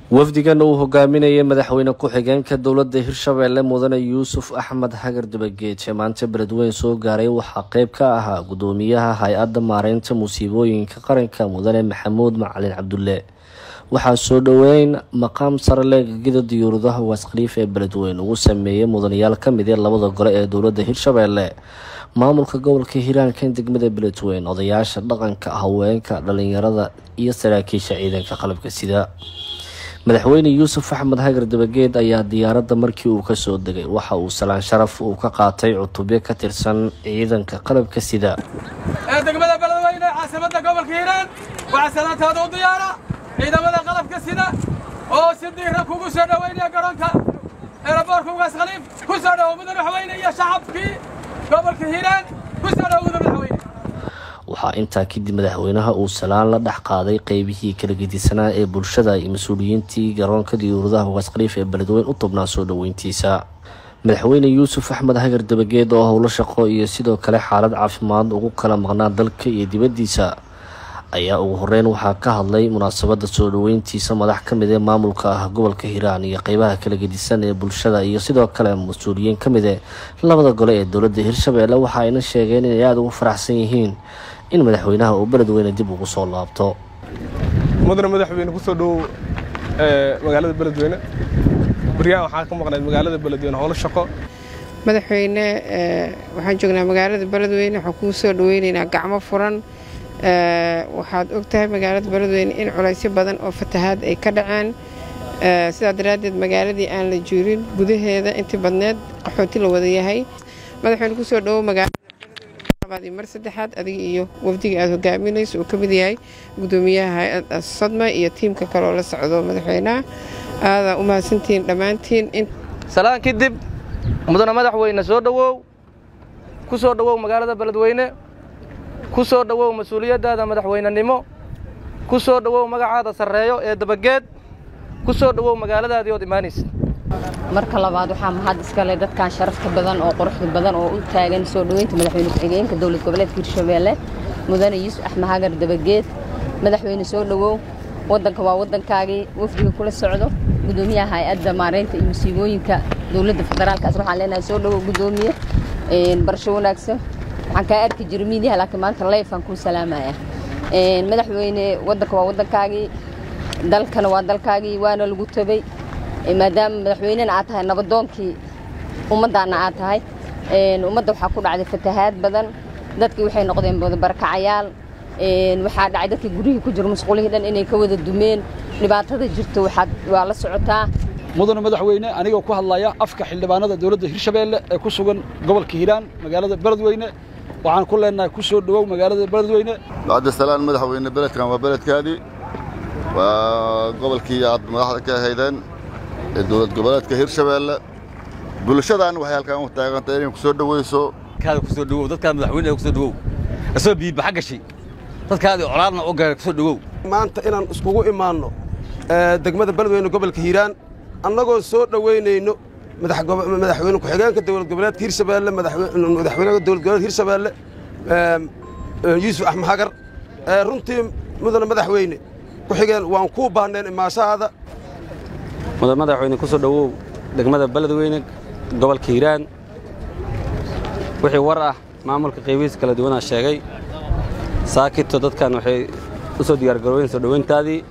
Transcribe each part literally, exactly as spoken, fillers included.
wafdigan uu hogaaminayay madaxweyne ku-xigeenka dowladda Hirshabelle Mudane Yuusuf Axmed Hagar Dabageed ee maanta Beledweyne soo gaaray waxaa qayb ka ahaa gudoomiyaha hay'adda maareynta musiibooyinka qaranka Mudane Maxamuud Macalin Cabdulle. waxaa soo dhaweyn maqaam sare leh gida diyuuradaha Wasqaliif ee Beledweyne ugu sameeyay mudanayaal ka mid ah labada gole ee dowladda Hirshabelle, maamulka gobolka Hiiraan kan degmada Beledweyne, odayaasha dhaqanka, haweenka, dhalinyarada iyo saraakiisha ciidanka qalabka sida. madaxweyne Yuusuf Axmed Hagar Dabageed ayaa diyaaradda markii uu ka soo degay waxa uu salaan sharaf uu ka qaatay cutubyo ka tirsan ciidanka qalabka sida ee degmada Beledweyne caasimadda gobolka Hiiraan. waxa salaantaada u diyaara ciidamada qalabka sida oo si diiran kugu soo dhaweynaya garoonka aeroboortka Wasqaliif. ku soo dhawow madaxweyne iyo shacabkii gobolka Hiiraan, ku soo dhawow madaxweyne. waxaa intaa kadib madaxweynaha uu salaan la dhex qaaday qaybihii kala gedisanaa ee bulshada iyo mas-uuliyiintii garoonka diyuuradaha Wasqaliif ee Beledweyne u tubnaa soo dhaweyntiisa. madaxweyne Yuusuf Axmed Hagar Dabageed oo howlo shaqo iyo sidoo kale xaalad caafimaad ugu kala maqnaa dalka iyo dibaddiisa ayaa ugu horeyn waxaa ka hadlay munaasabadda soo dhaweyntiisa madax ka mid ah maamulka ah gobolka Hiiraan iyo qaybaha kala gedisan ee bulshada iyo sidoo kale mas-uuliyiin ka mid ah labada gole ee dowladda Hirshabelle. waxa ayna sheegeen inay aad ugu faraxsan yihiin in madaxweynaha uu Beledweyne dib ugu soo laabto. mudane madaxweyne ku soo dhow ee magaalada Beledweyne bariyaa waxaa ka maqnay magaalada Beledweyne howlo shaqo. madaxweyne waxaan joognaa magaalada Beledweyne, waxaan ku soo dhaweynaynaa gacmo furan. waxaad ogtahay magaalada Beledweyne in culaysyo badan oo fatahaad ay ka dhaceen, sidaa daraadeed magaaladii aan la juurin gudaheeda intii badneed qaxooti la wada yahay. madaxweyne ku soo dhow magaalada mar saddexaad adiga iyo wafdiga aad hogaaminayso uu ka mid yahay gudoomiyaha hay'adda Sadma iyo tiimka kale oo la socdo madaxweynaha. aada u mahadsantiin dhammaantiin. salaan kadib mudane madaxweyne soo dhawow, ku soo dhawow magaalada Beledweyne, ku soo dhawow mas'uuliyadaada madaxweynenimo, ku soo dhawow magacaada sareeyo ee Dabageed, ku soo dhawow magaaladaadii oo imaanaysa. marka labaad waxaa mahad iska leh dadkan sharafta badan oo quruxda badan oo u taagan soo dhaweynta madaxweyne ku-xigeenka dowlad goboleedka Hirshabelle Mudane Yuusuf Axmed Hagar Dabageed. madaxweyne soo dhawow, wadanka waa wadankaagii, wafdiga kula socdo gudoomiyaha hay'adda maareynta iyo musiibooyinka dowladda federaalka waxaan leenahay soo dhawow gudoomiye, een barasho wanaagsan. waxaan ka arki jiray miidiyaha laakiin maanta live aan ku salaamaya. een madaxweyne wadanka waa wadankaagii, dalkana waa dalkaagii, waana lagu tabay maadaama madaxweynena aad tahay nabadoonkii ummaddaana aad tahay. een ummadda waxaa ku dhacday fatahaad badan, dadkii waxay noqdeen barakacayaal. een waxaa dhacay dadkii gurihii ku jira musqulihii dhan inay ka wada dumeen. dhibaatada jirta waxaad waa la socotaa. mudane madaxweyne anigoo ku hadlaya afka xildhibaanada dowladda Hirshabelle ee ku sugan gobolka Hiiraan magaalada Beledweyne waxaan ku leenahay ku soo dhawow magaalada Beledweyne. bacda salaan madaxweyne beledkan waa beledkaadii, waa gobolkii aad madaxda ka haydeen ee dowlad goboleedka Hirshabelle. bulshadan waxay halkaan u taagantay inay ku soo dhaweyso kaada ku soo dhawow, dadka madaxweynaha ku soo dhawow, asoo biiba xagashi dadkaadi colaadna oo gaar ku soo dhawow. maanta inaan iskugu imaanno degmada Beledweyne gobolka Hiiraan annagoo soo dhaweynayno madaxweyne ku-xigeenka dowlad goboleedka Hirshabelle madaxweynaha dowlad goboleedka Hirshabelle Yuusuf Axmed Hagar. runtii mudane madaxweyne ku-xigeen waan ku baahneen imaashaada. mudane madaxweyne ku soo dhawow degmada Beledweyne gobolka Hiiraan. wixii war ah maamulka qaybihiisa kala duwan ah sheegay saakito dadkan waxay u soo diyaar garoobeen soo dhaweyntaadii.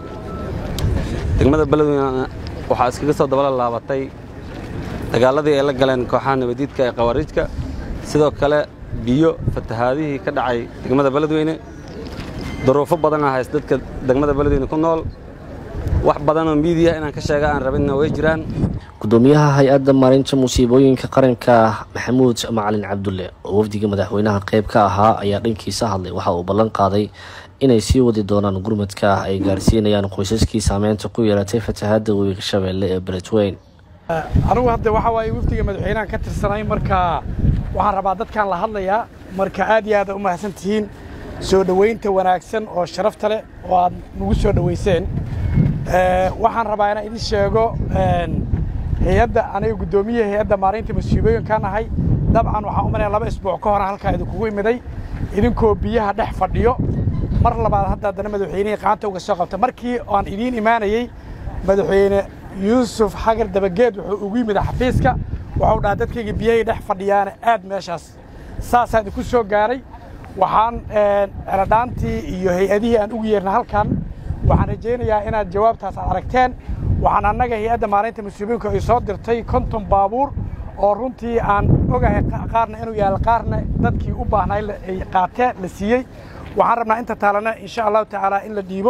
degmada Beledweyne waxaa iskaga soo dabala laabatay dagaaladii ay la galeen kooxaha nabadiidka ee qawaariijka, sidoo kale biyo fatahaadihii ka dhacay degmada Beledweyne. duruufo badan ah haysta dadka degmada Beledweyne ku nool. wax badan oo miidiyaha inaan ka sheega aan rabinna way jiraan. gudoomiyaha hay'adda maareynta musiibooyinka qaranka Maxamuud Macalin Cabdulle oo wafdiga madaxweynaha qayb ka ahaa ayaa dhankiisa hadlay. waxa uu ballan qaaday inay sii wadi doonaan gurmadka ay gaarsiinayaan qoysaskii saameynta ku yeelatay fatahaadda webiga Shabeelle ee Beledweyne. anigu hadda waxa waaye wafdiga madaxweynaha ka tirsanay, marka waxaan rabaa dadkan la hadlayaa. marka aad iyo aad u mahadsantihiin soo dhaweynta wanaagsan oo sharafta leh oo aad nagu soo dhaweyseen. waxaan rabaa inaan idin sheego hay'adda aniga gudoomiyaha hay'adda maareynta musiibooyinka nahay. dabcan waxaan u maleeyaa laba isbuuc ka hor halka idinkugu imiday idinkoo biyaha dhex fadhiyo. mar labaad hadda haddana madaxweynihii qaanta uga soo qabta. markii aan idiin imaanayay madaxweyne yuusuf xagar dabageed wuxuu ugu yimid xafiiska wuxuu dhahay dadkayga biyahay dhex fadhiyaan aad meeshaas saasaan idinku soo gaaray waxaan eradhaantii iyo hay-adihii aan ugu yeernay halkan waxaan rajaynayaa inaad jawaabtaas aad aragteen waxaan annaga hay-adda maareynta musiibooyinka ay soo dirtay konton baabuur oo runtii aan ogahay qaarna inuu yahay qaarna dadkii u baahnay ay qaateen la siiyey waxaan rabnaa inta taalana insha allahu tacaala in la dhiibo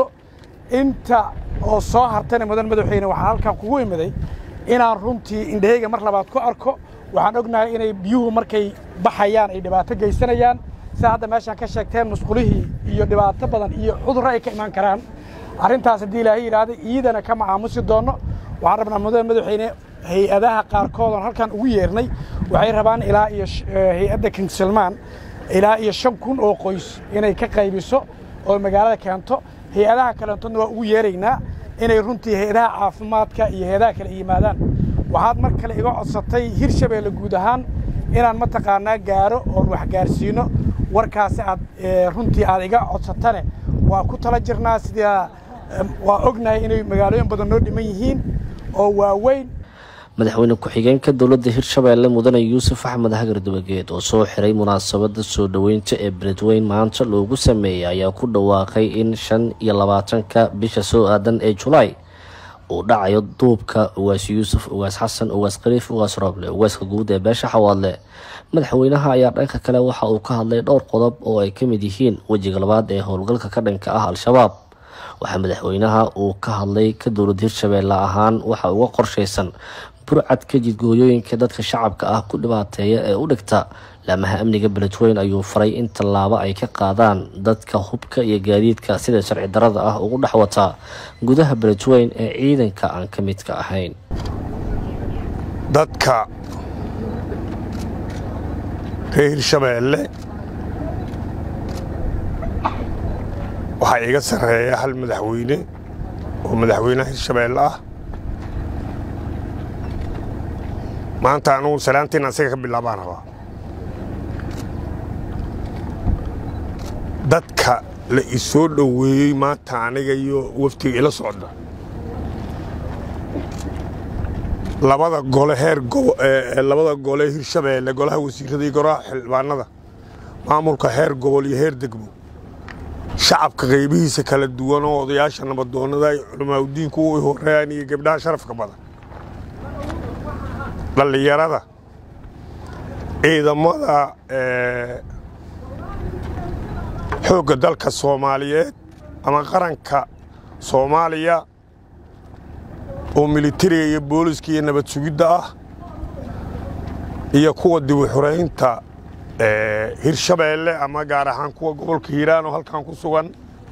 inta oo soo hartana mudan madaxweyne waxaan halkan kugu imiday inaan runtii indhahayga mar labaad ku arko waxaan ognahay inay biyuhu markay baxayaan ay dhibaato geysanayaan sida hadda meeshaan ka sheegteen musqulihii iyo dhibaato badan iyo cudurro ay ka imaan karaan arrintaas haddii ilaahay yidhaahday iidana ka macaamusi doonno waxaan rabnaa mudan madaxweyne hay-adaha qaarkood oon halkan ugu yeernay waxay rabaan ilaa iyo hay-adda king salmaan ilaa iyo shan kun oo qoys inay ka qaybiso oo magaalada keento hay-adaha kaleentona waa ugu yeeraynaa inay runtii hay-adaha caafimaadka iyo hay-adaha kale yimaadaan waxaad mar kale iga codsatay hirshabeelle guud ahaan inaan mataqaanaa gaaro oon wax gaarsiino warkaasi aad runtii aad iga codsatane waa ku tala jirnaa sidaa waa ognahay inay magaalooyin badan noo dhiman yihiin oo waaweyn madaxweyne ku-xigeenka dowladda hirshabeelle mudane yuusuf axmed hagar dabageed oo soo xiray munaasabadda soo dhoweynta ee beledweyn maanta loogu sameeyey ayaa ku dhawaaqay in shan iyo labaatanka bisha soo aadan ee julaay uu dhacayo duubka ugaas yuusuf ugaas xasan ugaas khaliif ugaas rooble ugaaska guud ee beesha xawaadle madaxweynaha ayaa dhanka kale waxa uu ka hadlay dhowr qodob oo ay ka mid yihiin wejiga labaad ee howlgalka ka dhanka ah al-shabaab waxaa madaxweynaha uu ka hadlay ka dowlad hirshabeelle ahaan waxa uga qorshaysan burcadka jidgooyooyinka dadka shacabka ah ku dhibaateeya ee u dhigta laamaha amniga beledweyn ayuu faray in tallaabo ay ka qaadaan dadka hubka iyo gaadiidka sida sharci darada ah ugu dhex wata gudaha beledweyn ee ciidanka aan ka midka ahayn dadka reer hirshabeelle waxaa iga sarreeya hal madaxweyne oo madaxweynaha hirshabeelle ah maanta anugu salaantiin asaga ka bilaabaan rabaa dadka la isoo dhoweeyey maanta aniga iyo waftiga ila socda labada gole heer labada gole hirshabeelle golaha wasiirada iyo golaha xildhibaanada maamulka heer gobol iyo heer degmo shacabka qaybihiisa kala duwan oo odayaasha nabadoonnada iyo culamaauddiinku u horeeyaan iyo gabdhaha sharafka badan dhallinyarada ciidamada xoogga dalka soomaaliyeed ama qaranka soomaaliya oo militariga iyo booliska iyo nabad sugidda ah iyo kuwa dib u xuraynta hirshabeelle ama gaar ahaan kuwa gobolka hiiraan oo halkan ku sugan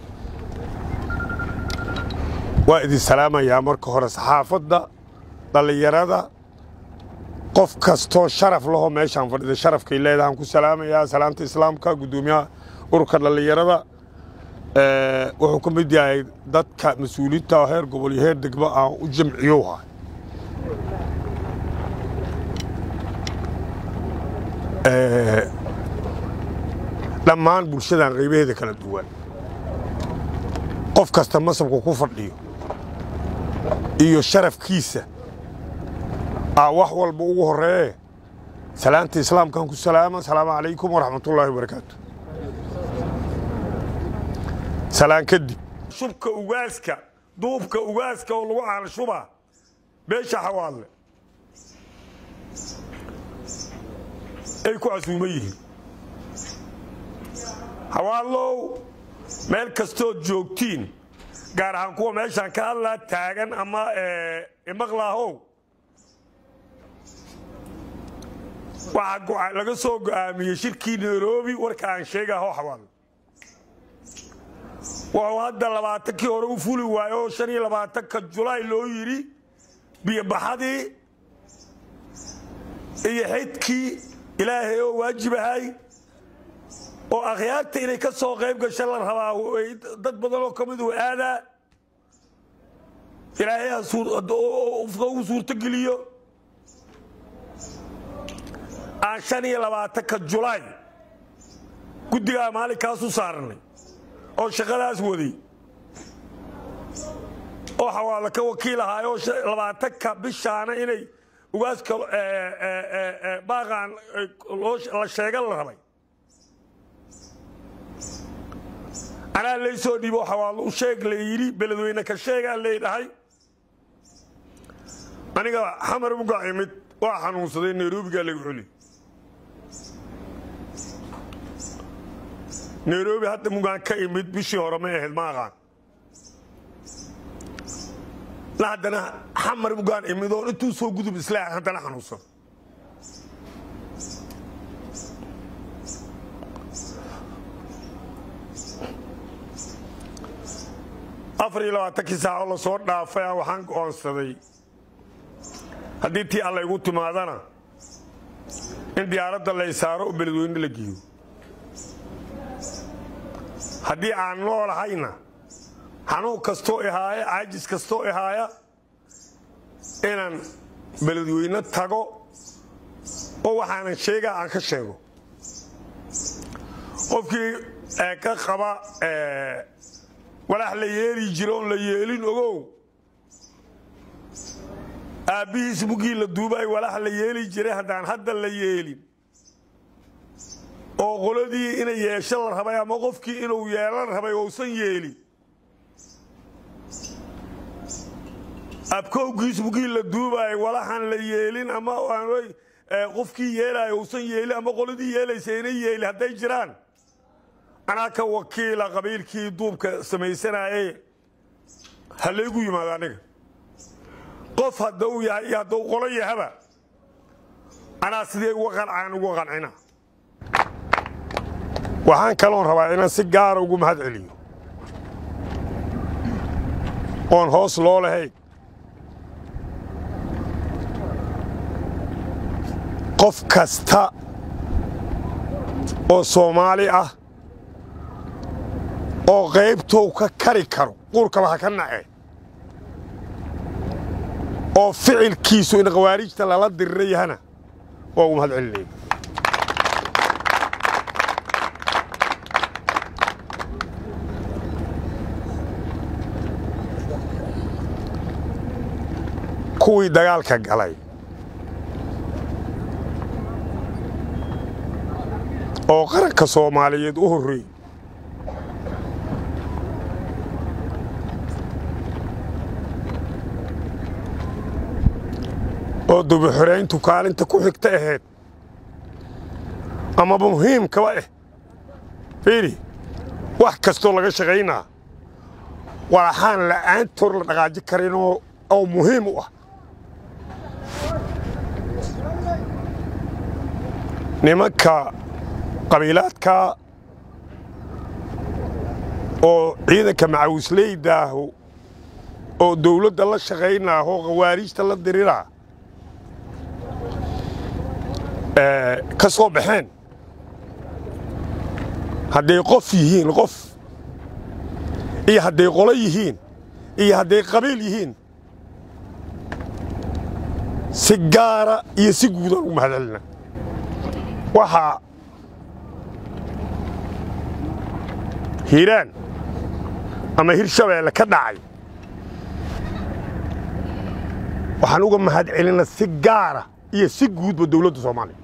waa idin salaamayaa marka hore saxaafadda dhallinyarada qof kastoo sharaf laho meeshaan fadhida sharafkay leedahaan ku salaamayaa salaanta islaamka guddoomiyaha ururka dhallinyarada wuxuu ka mid yahay dadka mas-uuliyiinta heer gobol iyo heer degmo aan u jamciyowha dhammaan bulshadan qaybaheeda kala duwan qof kasta masabku ku fadhiyo iyo sharafkiisa aa wax walba ugu horreeye salaanta islaamkan ku salaama asalaamu calaykum waraxmatullaahi wabarakaatu salaan kadib shubka ugaaska duubka ugaaska oo lagu caalshubaa beesha xawaadle ay ku casuuman yihiin xawaadlow meel kastood joogtiin gaar ahaan kuwa meeshaan ka hadlaa taagan ama imaqlaahow waxaa laga soo go'aamiyey shirkii nairobi warka aan sheegaho xawaadle wuxuu hadda labaatankii hore u fuli waayo oo shan iyo labaatanka julaay loo yidhi biyobaxadii iyo xidkii ilaahay oo waajib ahay oo akhyaarta inay ka soo qayb gasha la rabaa dad badan oo ka mid uu aadaa ilaahay u suurtogeliyo aan shan iyo labaatanka julaay guddigaa maalinkaas u saarnay oo shaqadaas waday oo xawaala ka wakiilahayo labaatanka bishaana inay ugaaska baaqan la sheegan la rabay أنا ليس أدي بحوال وشيء ليري بلدوينا كشيء اللي ده أنا قا حمر مقايمت واحد وصدين نيروبي قال لي نيروبي حتى مقايم كايمت بشي هرمه الماغان لا عندنا حمر مقايم مدون انتو سو قدو بسلاح عندنا حنوصل أفري لو أتكسر الله صوت دافع وحنك أنصدي هديتي الله يقول تمادنا إن ديارة الله يسارو بلدوين لجيو هدي عن الله هاينا هنو كستو إهاية عاجز كستو إهاية إن بلدوين تاجو أو حنا شيء عن كشيء وفي كخبا ولا حلا يالي جيرون لا يالين أوجو أبي اسمه لدبي ولا حلا يالي جريه هدان هذا لا يالين أو غلدي إن يشل رهبا موقف كي إنه يالر رهبا يوصل يالي أبكو جسمه لدبي ولا حلا يالين أما أنا قف كي يلا يوصل يالي أما غلدي يالي سيني يالي هذا جيران أنا كوكيل قبيل كي دوب سميسنا إيه هل يقول ما ذانك قف هدو يا يا دو قلي هبا أنا سيد وقع عن وقع عنا وحن كلون ربع أنا سجار وقوم هاد عليه on hoos loo lahayd qof kasta oo Soomaali ah oo qaybtuu ka kari karo qurka waxa ka nacay oo ficilkiisu in qawaarijta lala diriyana waa u mahad celinay kuwii dagaalka galay oo qaranka Soomaaliyeed u horreeyay oo dib u xirayntu kaalinta ku xigta ahayd ama muhiim ka ah fiiri wax kasto laga shaqeynaa waxaan la'aan tor la dhaqaaji karin oo muhiim u ah nimanka qabiilaadka oo ciidanka macawisleyda oo dawladda la shaqeynaa oo qawaarijta la diriraa ee ka soo baxeen hadday qof yihiin qof iyo hadday qolo yihiin iyo hadday qabiil yihiin si gaara iyo si guud ugu mahadcelina waxa hiiraan ama Hirshabeelle ka dhacay waxaan uga mahadcelina si gaara iyo si guud ba dawladda Soomaaliya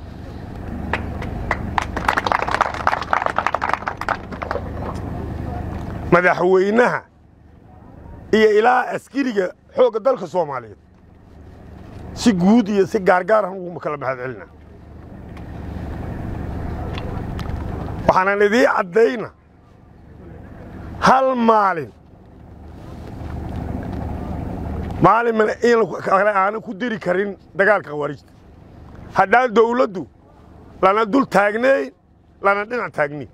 madaxweynaha iyo ilaa askariga xooga dalka Soomaaliyeed si guud iyo si gaargaar ah ugu kala mahadcelina waxaan idii cadeyna hal maalin maalin aan ku diri karin dagaalka qawaarijta haddaan dawladdu lana dul taagnay lana dhinac taagnay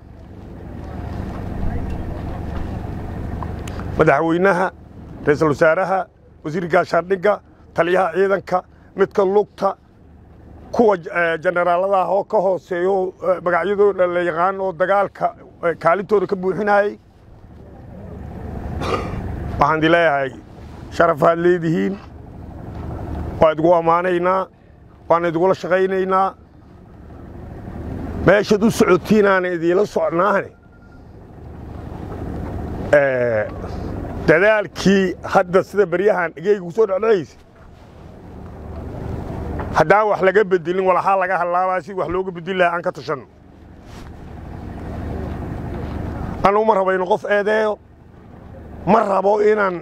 madaxweynaha ra'iisul wasaaraha wasiirka shardhiga taliyaha ciidanka midka lugta kuwa generaalada oo ka hooseeyo magacyadooda la yaqaan oo dagaalka kaalintooda ka buuxinayay waxaan dileeyahay sharafaad leedihiin waa idgu amaanaynaa waan idgula shaqaynaynaa meeshaad u socotiin aan idila socnaane dadaalkii hadda sida baryahan igeyga ku soo dhacdaysa haddaan wax laga bedelin walaxaa laga hadlaabaa si wax looga bedeli lahaa aan ka tashanno anugu ma rabo inu qof eedeeyo ma rabo inaan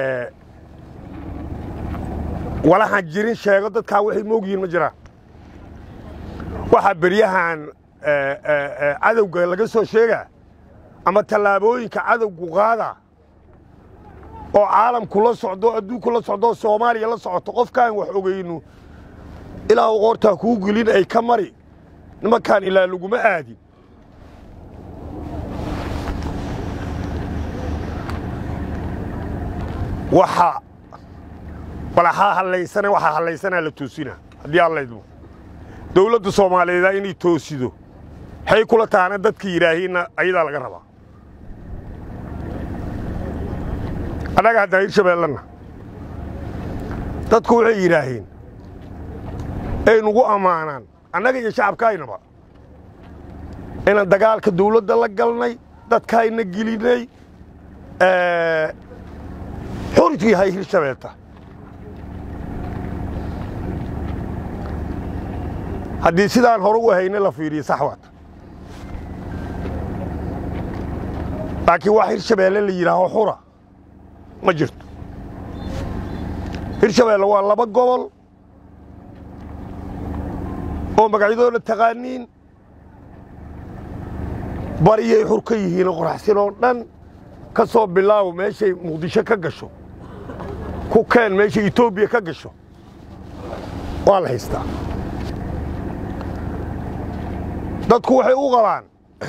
walaxaan jirin sheego dadkaa waxay moogyihiin ma jiraan waxaa beryahan cadowga laga soo sheegaa ama tallaabooyinka cadowgu qaada oo caalamku la socdo adduunku la socdo Soomaaliya la socoto qofkaan wax ogeyno ilaa qoorta ku gulin ay ka mari nimankaan ilaa laguma aadin waxa walaha haleysana waxa haleysana la toosina hadii alla idmo dawladda Soomaaliyeed inay toosido hay kula taana dadka yiraahina ayada laga rabaa anaga hadda Hirshabeellana dadku waxay yiraahin ay nugu amaanaan annaga iyo shacabkaynaba inaan dagaalka dawladda la galnay dadkayna gelinay ee xortii hay Hirshabeelta haddii sidaan hore u hayna la fiiriyo sax waata laakiin wax Hirshabeelle la yiraaho xura ma jirto Hirshabeelle waa laba gobol oo magacyadooda taqaaniin bariyay xur ka yihiin qoraxsan oo dhan ka soo bilaaw meeshay Muqdisho ka gasho ku keen meeshay Itoobiya ka gasho waa la haystaa dadku waxay u qabaan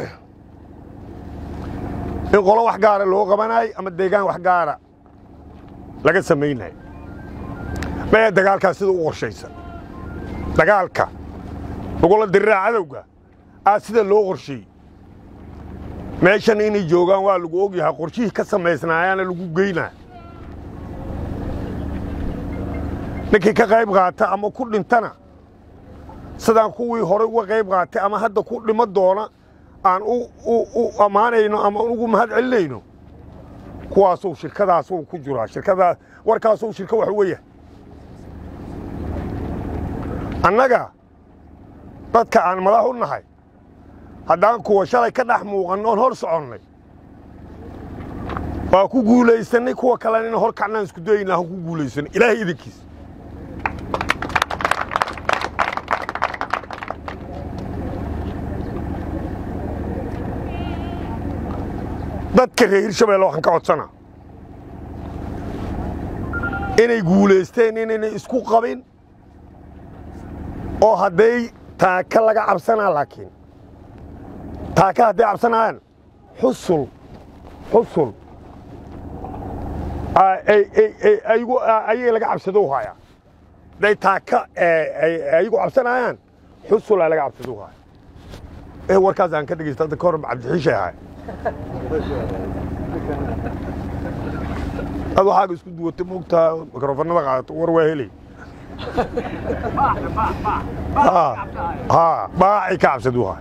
in qolo wax gaar loo qabanay ama deegaan wax gaar laga sameeyay ma dagaalka sida u qorshaysan dagaalka ugu diraa cadawga aa sida loo qorshay meeshan inay joogaan waa lagu og yahay qorshihii ka sameysnaayana lagu geynaa ninkii ka qayb qaata ama ku dhintana sidaan kuwii hore uga qayb qaatay ama hadda ku dhimo doona aan u u amaanayno ama ugu mahad celinayno kuwaas oo shirkadaas oo ku jira shirkada warkaas oo shirka wax weeye annaga dadka aan madax u nahay haddaan kuwa shalay ka dhex muuqanno hor soconnay waa ku guulaysanay kuwa kale in hor kacnaan isku daynaa ku guulaysan ilaahay idinkiis dadka reer Hirshabeelle waxaan ka codsanaa inay guulaysteen inay isku qabin oo haday taaka laga cabsanaa laakiin taaka haday cabsanaan xusul xusul ay ay ay aygu ay laga cabsado haya day taaka ay aygu cabsanayaan xusul laga cabsado haya ee warkaas aan ka dhigay dadka kor Cabdixiishay هذا حاجة اسمه دوت موقتها ميكروفون نضغط وروهلي ها ها باعي كعب سدوها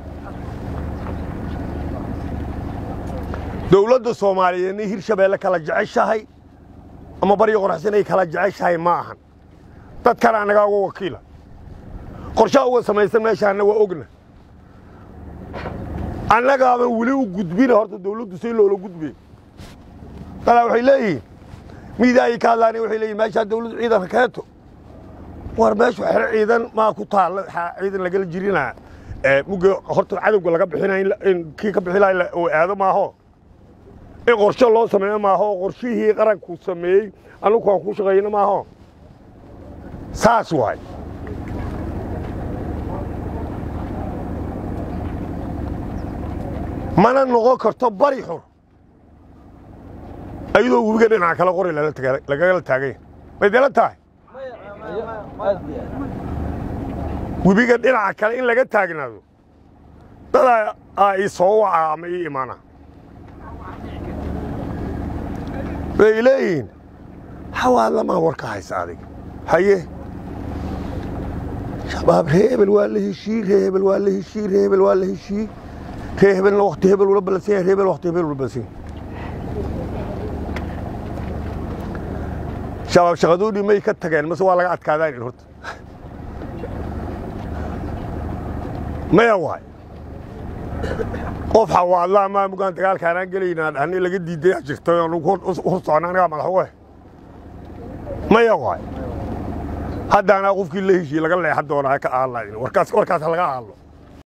دولة الصومالية إن هيرشبيلة كلا جعشها أما بري قرحسين كلا جعشها معهن تذكر أنا جاوا وكيله قرشة أول سما يسمى شأنه وأجنه أنا جاوا وليه وجودبين هرت الدولة تسيل ولا وجودبين طلعوا حليه ميداي كالاني وحليه ما شاد دولة عيدا فكاته ورماش وحر عيدا ما كطال عيدا لقل جرينا ممكن هرت العدو ولا قبل حين إن كي قبل حين هذا ما هو إن قرشة الله سماه ما هو قرشة هي قرن كوسمي أنا كوا كوش غينا ما هو ساسواي mana noqon karto bari xur ayadoo webiga dhinaca kala qori laga taagay way dala tahay webiga dhinaca kale in laga taagnaado dad ay soo waca ama ii imaana leeyin xawaala ma warka haysa adig haye shabaab reebel waa la heshii reebel waa la heshii reebel waa la heshii هبل وقت هبل ولا بلسين هبل وقت هبل ولا بلسين shabaab shaqadoodii may ka tageen mase waa laga adkaadaan horta maya waay qof xawaadlaa maa mugaan dagaalkaanaan gelaynaa dhahni laga diiday jirtay oo lagu hor socnaa anagaa madax uga maya waay haddaanaa qofkii la heshii laga leexan doonaa ka aalayn warkaas warkaas laga aalo